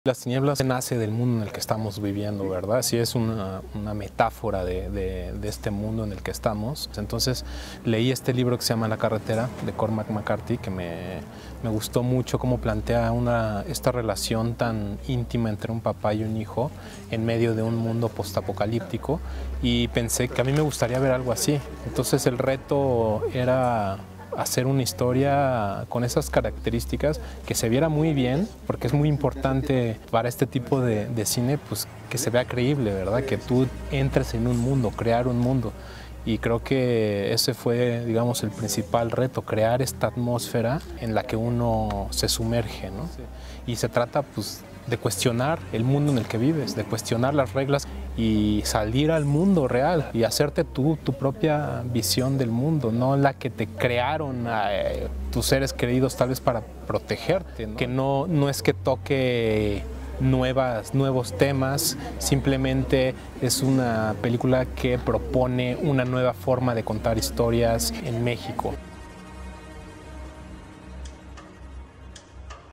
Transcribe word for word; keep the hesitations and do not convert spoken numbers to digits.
Las tinieblas nace del mundo en el que estamos viviendo, ¿verdad? Sí, es una, una metáfora de, de, de este mundo en el que estamos. Entonces leí este libro que se llama La carretera, de Cormac McCarthy, que me, me gustó mucho cómo plantea una, esta relación tan íntima entre un papá y un hijo en medio de un mundo postapocalíptico, y pensé que a mí me gustaría ver algo así. Entonces el reto era hacer una historia con esas características, que se viera muy bien, porque es muy importante para este tipo de, de cine, pues que se vea creíble, ¿verdad? Que tú entres en un mundo, crear un mundo. Y creo que ese fue, digamos, el principal reto, crear esta atmósfera en la que uno se sumerge, ¿no? Y se trata, pues, de cuestionar el mundo en el que vives, de cuestionar las reglas y salir al mundo real y hacerte tú tu propia visión del mundo, no la que te crearon eh, tus seres queridos tal vez para protegerte, ¿no? Que no, no es que toque nuevas, nuevos temas, simplemente es una película que propone una nueva forma de contar historias en México.